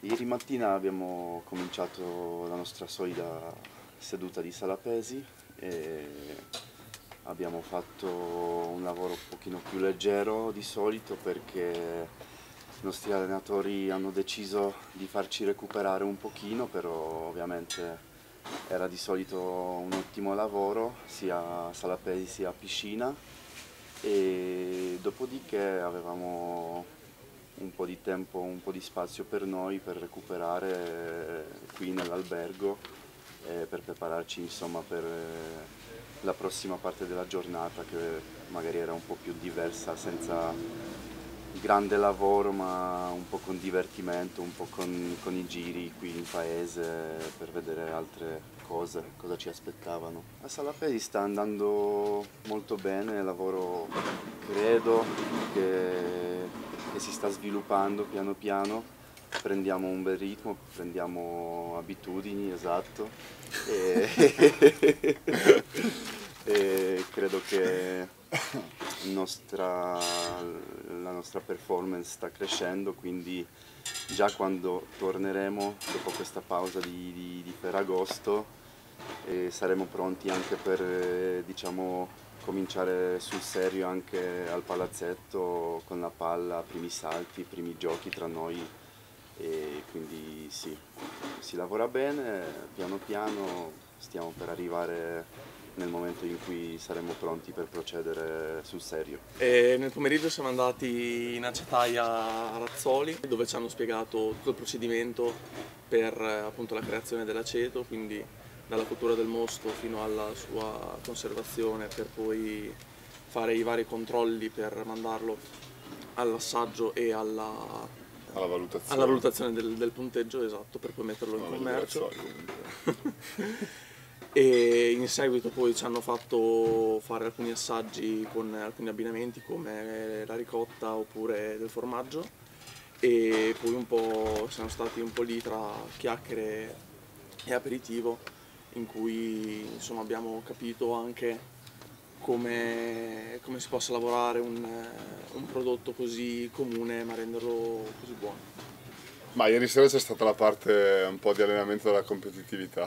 Ieri mattina abbiamo cominciato la nostra solita seduta di sala pesi e abbiamo fatto un lavoro un pochino più leggero di solito perché i nostri allenatori hanno deciso di farci recuperare un pochino, però ovviamente era di solito un ottimo lavoro sia a sala pesi sia a piscina, e dopodiché avevamo un po' di tempo, un po' di spazio per noi per recuperare qui nell'albergo e per prepararci insomma per la prossima parte della giornata, che magari era un po' più diversa, senza grande lavoro ma un po' con divertimento, un po' con i giri qui in paese per vedere altre cose, cosa ci aspettavano. A Sala Pesi sta andando molto bene, il lavoro credo che si sta sviluppando piano piano, prendiamo un bel ritmo, prendiamo abitudini, esatto, e, e credo che la nostra performance sta crescendo, quindi già quando torneremo dopo questa pausa di Ferragosto saremo pronti anche per diciamo, cominciare sul serio anche al palazzetto con la palla, primi salti, primi giochi tra noi, e quindi sì, si lavora bene, piano piano stiamo per arrivare nel momento in cui saremo pronti per procedere sul serio. E nel pomeriggio siamo andati in acetaia a Razzoli, dove ci hanno spiegato tutto il procedimento per appunto la creazione dell'aceto, quindi dalla cottura del mosto fino alla sua conservazione, per poi fare i vari controlli per mandarlo all'assaggio e alla valutazione del punteggio, esatto, per poi metterlo in commercio. E in seguito poi ci hanno fatto fare alcuni assaggi con alcuni abbinamenti come la ricotta oppure del formaggio, e poi un po' siamo stati un po' lì tra chiacchiere e aperitivo, in cui insomma abbiamo capito anche come si possa lavorare un prodotto così comune ma renderlo così buono. Ma ieri sera c'è stata la parte un po' di allenamento della competitività,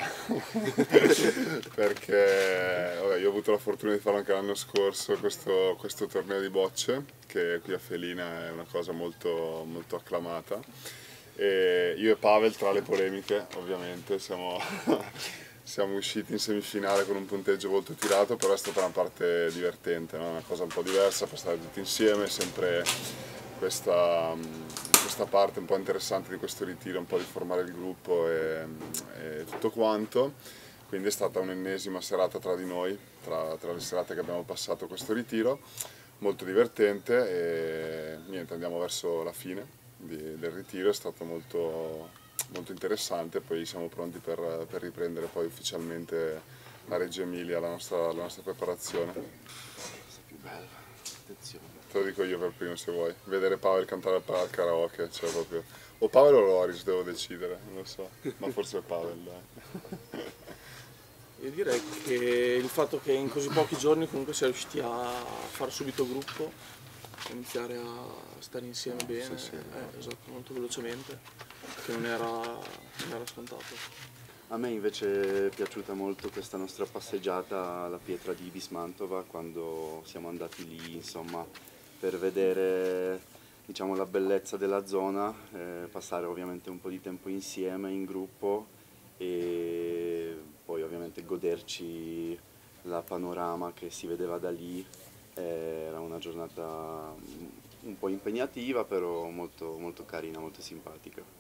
perché vabbè, io ho avuto la fortuna di farlo anche l'anno scorso, questo torneo di bocce, che qui a Felina è una cosa molto, molto acclamata. E io e Pavel, tra le polemiche, ovviamente, siamo usciti in semifinale con un punteggio molto tirato, però è stata una parte divertente, no? Una cosa un po' diversa, per stare tutti insieme, sempre questa parte un po' interessante di questo ritiro, un po' di formare il gruppo e tutto quanto. Quindi è stata un'ennesima serata tra di noi, tra le serate che abbiamo passato questo ritiro, molto divertente, e niente, andiamo verso la fine del ritiro, è stato molto, molto interessante, poi siamo pronti per riprendere poi ufficialmente a Reggio Emilia la nostra preparazione. Cosa più bella, attenzione. Te lo dico io per primo se vuoi, vedere Pavel cantare al karaoke, cioè proprio... O Pavel o Loris, devo decidere, non lo so, ma forse è Pavel, dai. Io direi che il fatto che in così pochi giorni comunque sia riusciti a fare subito gruppo, iniziare a stare insieme bene, Sì. esatto, molto velocemente, che non era scontato. A me invece è piaciuta molto questa nostra passeggiata alla pietra di Bismantova, quando siamo andati lì, insomma, per vedere, diciamo, la bellezza della zona, passare ovviamente un po' di tempo insieme, in gruppo, e poi ovviamente goderci la panorama che si vedeva da lì. Era una giornata un po' impegnativa, però molto, molto carina, molto simpatica.